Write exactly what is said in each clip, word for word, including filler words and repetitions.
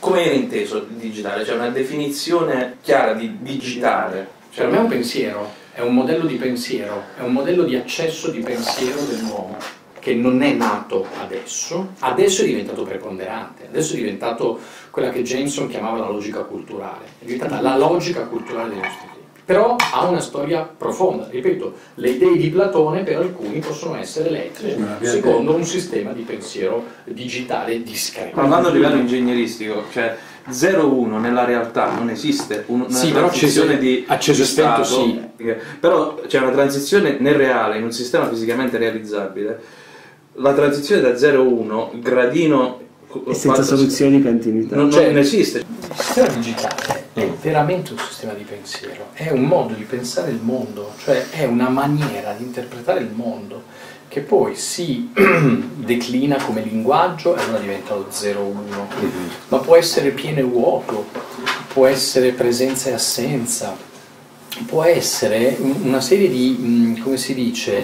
come viene inteso il digitale? C'è una definizione chiara di digitale? Cioè, per me è un pensiero, è un modello di pensiero, è un modello di accesso di pensiero dell'uomo, che non è nato adesso, adesso è diventato preponderante, adesso è diventato quella che Jameson chiamava la logica culturale, è diventata la logica culturale dei nostri tempi. Però ha una storia profonda, ripeto, le idee di Platone per alcuni possono essere lette secondo un sistema di pensiero digitale discreto. Parlando a livello ingegneristico, cioè zero uno nella realtà non esiste, una sì, transizione di acceso e spento, sì. Però c'è una transizione nel reale, in un sistema fisicamente realizzabile, la transizione da zero a uno, il gradino... E senza soluzioni di continuità. Non, cioè, non esiste. Il sistema digitale è veramente un sistema di pensiero, è un modo di pensare il mondo, cioè è una maniera di interpretare il mondo che poi si declina come linguaggio e allora diventa lo zero uno, ma può essere pieno e vuoto, può essere presenza e assenza, può essere una serie di, come si dice,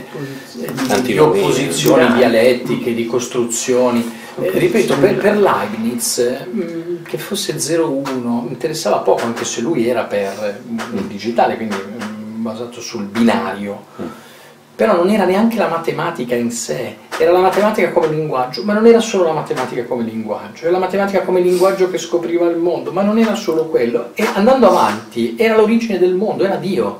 di opposizioni dialettiche, di costruzioni. Eh, ripeto, per, per Leibniz mh, che fosse zero uno interessava poco, anche se lui era per il digitale, quindi mh, basato sul binario, però non era neanche la matematica in sé, era la matematica come linguaggio, ma non era solo la matematica come linguaggio, era la matematica come linguaggio che scopriva il mondo, ma non era solo quello, e andando avanti era l'origine del mondo, era Dio,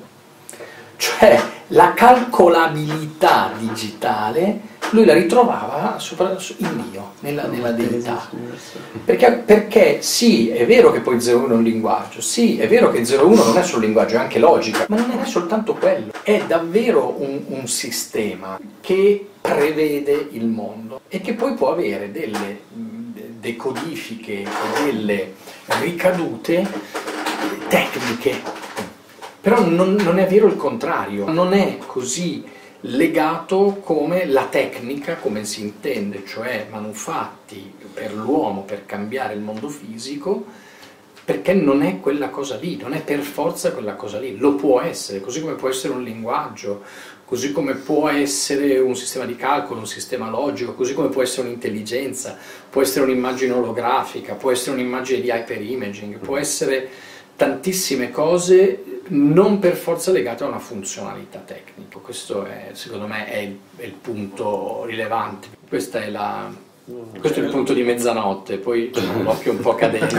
cioè la calcolabilità digitale lui la ritrovava sopra, in Dio, nella, nella deità. Perché, perché sì, è vero che poi zero uno è un linguaggio, sì, è vero che zero uno non è solo linguaggio, è anche logica, ma non è soltanto quello. È davvero un, un sistema che prevede il mondo e che poi può avere delle decodifiche e delle ricadute tecniche. Però non, non è vero il contrario, non è così legato come la tecnica, come si intende, cioè manufatti per l'uomo per cambiare il mondo fisico, perché non è quella cosa lì, non è per forza quella cosa lì, lo può essere, così come può essere un linguaggio, così come può essere un sistema di calcolo, un sistema logico, così come può essere un'intelligenza, può essere un'immagine olografica, può essere un'immagine di hyperimaging, può essere tantissime cose non per forza legate a una funzionalità tecnica. Questo è, secondo me, è il, è il punto rilevante. Questa è la, questo è il punto di mezzanotte, poi ho l'occhio un po' cadente,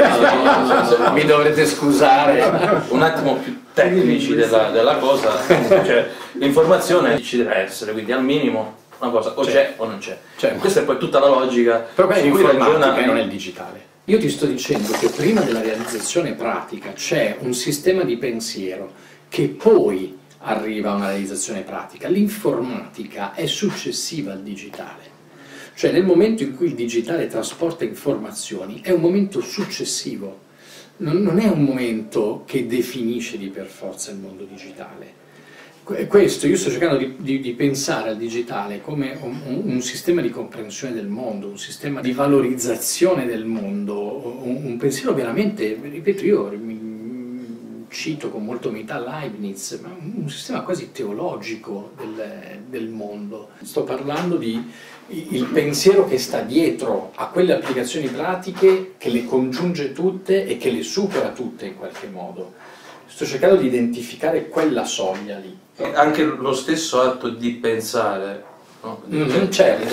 e mi dovrete scusare. Un attimo più tecnici della, della cosa, cioè l'informazione ci deve essere, quindi al minimo una cosa o c'è o non c'è. Certo. Questa è poi tutta la logica. Però è su cui l'informatica ragiona... e non è il digitale. Io ti sto dicendo che prima della realizzazione pratica c'è un sistema di pensiero che poi arriva a una realizzazione pratica. L'informatica è successiva al digitale. Cioè nel momento in cui il digitale trasporta informazioni è un momento successivo, non, non è un momento che definisce di per forza il mondo digitale. Questo, io sto cercando di, di, di pensare al digitale come un, un, un sistema di comprensione del mondo, un sistema di valorizzazione del mondo, un, un pensiero veramente, ripeto, io mi cito con molta umiltà Leibniz, ma un, un sistema quasi teologico del, del mondo. Sto parlando di il pensiero che sta dietro a quelle applicazioni pratiche, che le congiunge tutte e che le supera tutte in qualche modo. Sto cercando di identificare quella soglia lì. Anche lo stesso atto di pensare, no? Mm-hmm, certo.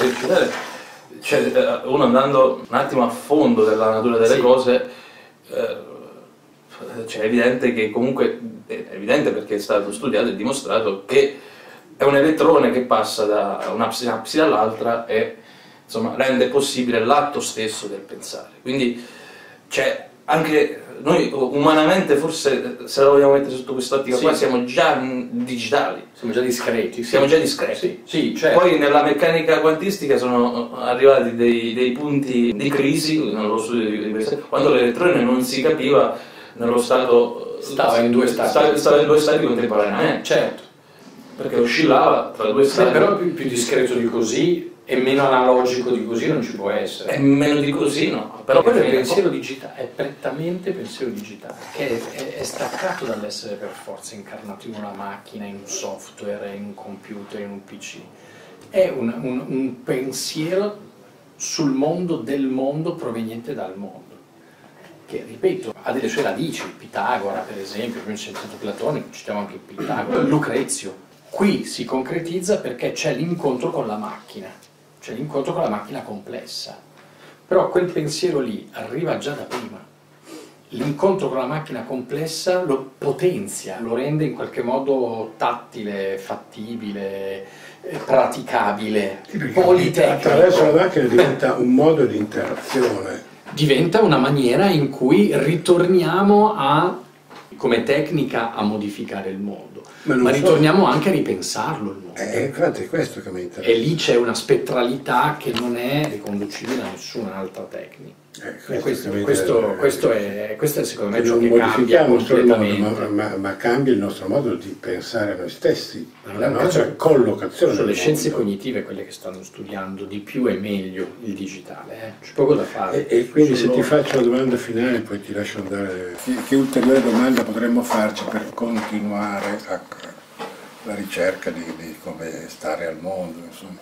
Cioè, uno andando un attimo a fondo della natura delle sì. cose, eh, cioè è evidente che comunque, è evidente perché è stato studiato e dimostrato che è un elettrone che passa da una sinapsi all'altra e insomma rende possibile l'atto stesso del pensare. Quindi c'è anche noi umanamente, forse se la vogliamo mettere sotto quest'ottica sì. qua, siamo già digitali. Siamo già discreti. Siamo sì. già discreti. Sì, sì, certo. Poi nella meccanica quantistica sono arrivati dei, dei punti di crisi, nello studio di quando l'elettrone non si capiva nello stato... Stava in due stati. Stava, stava in due stati contemporaneamente. Eh, certo. Perché oscillava tra due stati. Sì, però più, più discreto di così e meno analogico di così non ci può essere. E meno di così no. Però quello è pensiero digitale, è prettamente pensiero digitale, che è, è, è staccato dall'essere per forza incarnato in una macchina, in un software, in un computer, in un P C. È un, un, un pensiero sul mondo del mondo proveniente dal mondo. che, ripeto, ha delle sue radici, Pitagora per esempio, abbiamo sentito Platone, citiamo anche Pitagora, Lucrezio. Qui si concretizza perché c'è l'incontro con la macchina, c'è l'incontro con la macchina complessa, però quel pensiero lì arriva già da prima. L'incontro con la macchina complessa lo potenzia, lo rende in qualche modo tattile, fattibile, praticabile, politecnico. Attraverso la macchina diventa un modo di interazione. Diventa una maniera in cui ritorniamo a, come tecnica, a modificare il mondo, ma, ma ritorniamo so. anche a ripensarlo il mondo. Eh, infatti è questo che mi interessa. E lì c'è una spettralità che non è riconducibile a nessun'altra tecnica. Eh, questo, questo, questo, è, questo, è, questo è secondo me che ciò non che cambia completamente. Modo, ma, ma, ma cambia il nostro modo di pensare a noi stessi, la nostra caso, collocazione. Sono le scienze cognitive quelle che stanno studiando di più e meglio il digitale, eh? C'è poco da fare. E, e quindi se ti faccio la domanda finale poi ti lascio andare. Che, che ulteriore domanda potremmo farci per continuare a, la ricerca di, di come stare al mondo, insomma?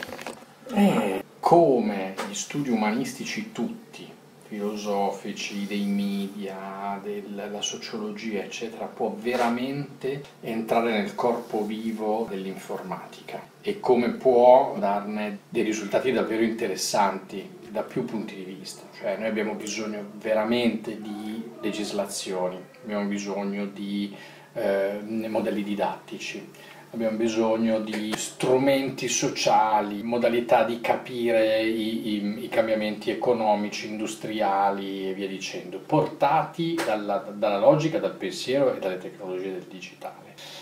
Eh, come gli studi umanistici tutti, filosofici, dei media, della sociologia, eccetera, può veramente entrare nel corpo vivo dell'informatica e come può darne dei risultati davvero interessanti da più punti di vista. Cioè noi abbiamo bisogno veramente di legislazioni, abbiamo bisogno di eh, modelli didattici, abbiamo bisogno di strumenti sociali, modalità di capire i, i, i cambiamenti economici, industriali e via dicendo, portati dalla, dalla logica, dal pensiero e dalle tecnologie del digitale.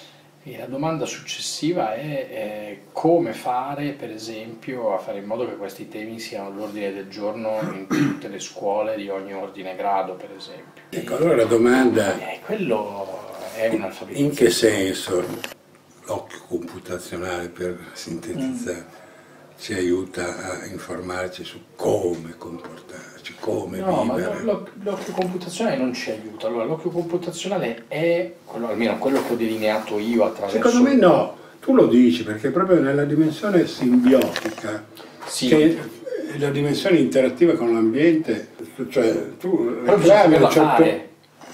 E la domanda successiva è, è come fare, per esempio, a fare in modo che questi temi siano all'ordine del giorno in tutte le scuole di ogni ordine e grado, per esempio. Ecco, allora la domanda è, quello è un alfabetismo. In che senso l'occhio computazionale, per sintetizzare, mm. ci aiuta a informarci su come comportarci, come no, vivere? No, ma l'occhio computazionale non ci aiuta. Allora, l'occhio computazionale è, quello, almeno quello che ho delineato io attraverso... Secondo me no, tu lo dici perché proprio nella dimensione simbiotica, sì. Che è la dimensione interattiva con l'ambiente, cioè tu reclami un certo...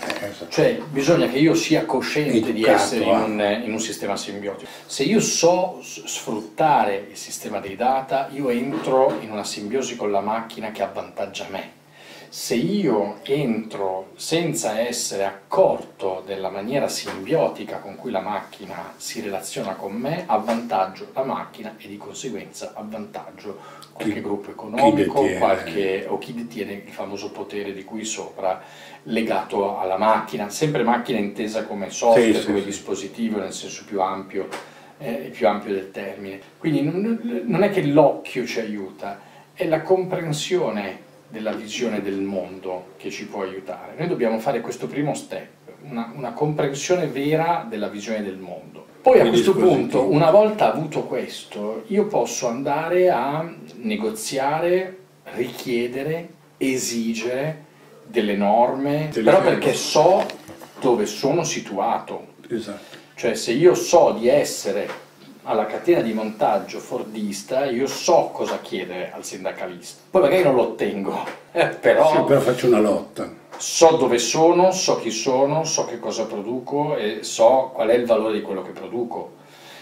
Cioè bisogna che io sia cosciente Educato, di essere in un, in un sistema simbiotico. Se io so sfruttare il sistema dei data, io entro in una simbiosi con la macchina che avvantaggia me. Se io entro senza essere accorto della maniera simbiotica con cui la macchina si relaziona con me, avvantaggio la macchina e di conseguenza avvantaggio qualche chi, gruppo economico chi qualche, o chi detiene il famoso potere di cui sopra, legato alla macchina, sempre macchina intesa come software, sì, come sì, dispositivo nel senso più ampio, eh, più ampio del termine. Quindi non, non è che l'occhio ci aiuta, è la comprensione della visione del mondo che ci può aiutare. Noi dobbiamo fare questo primo step, una, una comprensione vera della visione del mondo. Poi a questo punto, una volta avuto questo, io posso andare a negoziare, richiedere, esigere delle norme, però perché so dove sono situato. Esatto. Cioè se io so di essere alla catena di montaggio fordista, io so cosa chiedere al sindacalista. Poi magari non lo ottengo, eh, però, sì, però faccio una lotta. So dove sono, so chi sono, so che cosa produco e so qual è il valore di quello che produco.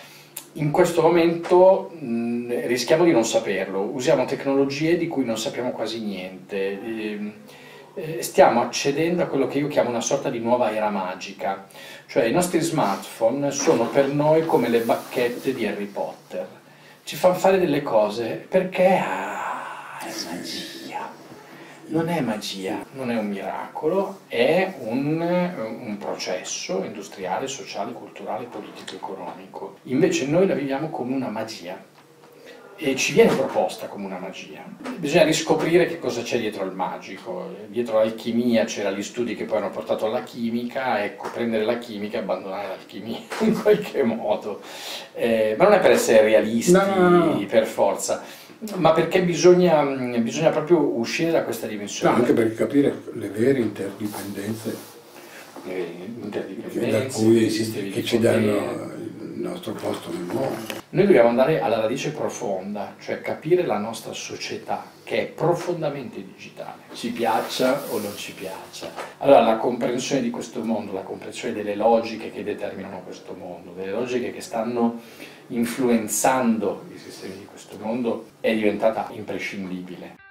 In questo momento mh, rischiamo di non saperlo, usiamo tecnologie di cui non sappiamo quasi niente. E, stiamo accedendo a quello che io chiamo una sorta di nuova era magica, cioè i nostri smartphone sono per noi come le bacchette di Harry Potter, ci fanno fare delle cose perché ah, è magia, non è magia, non è un miracolo, è un, un processo industriale, sociale, culturale, politico, economico, invece noi la viviamo come una magia. E ci viene proposta come una magia. Bisogna riscoprire che cosa c'è dietro al magico. Dietro l'alchimia c'erano gli studi che poi hanno portato alla chimica, ecco, prendere la chimica e abbandonare l'alchimia in qualche modo. Eh, ma non è per essere realisti, no, no, no. per forza, ma perché bisogna, bisogna proprio uscire da questa dimensione. No, anche per capire le vere interdipendenze, le interdipendenze, cui, i sistemi che di ci potere. danno il nostro posto nel mondo. Noi dobbiamo andare alla radice profonda, cioè capire la nostra società, che è profondamente digitale, ci piaccia o non ci piaccia. Allora la comprensione di questo mondo, la comprensione delle logiche che determinano questo mondo, delle logiche che stanno influenzando i sistemi di questo mondo, è diventata imprescindibile.